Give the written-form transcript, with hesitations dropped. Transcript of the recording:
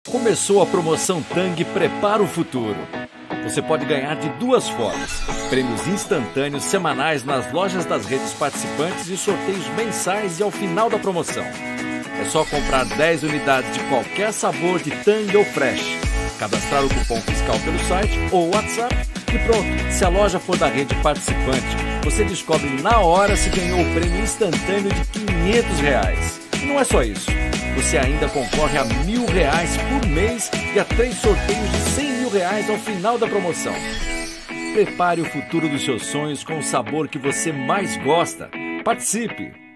Começou a promoção Tang Prepara o Futuro. Você pode ganhar de duas formas: prêmios instantâneos semanais nas lojas das redes participantes e sorteios mensais e ao final da promoção. É só comprar 10 unidades de qualquer sabor de Tang ou Fresh, cadastrar o cupom fiscal pelo site ou WhatsApp e pronto. Se a loja for da rede participante, você descobre na hora se ganhou o prêmio instantâneo de R$500. E não é só isso. Você ainda concorre a R$1.000 por mês e a 3 sorteios de R$100.000 ao final da promoção. Prepare o futuro dos seus sonhos com o sabor que você mais gosta. Participe!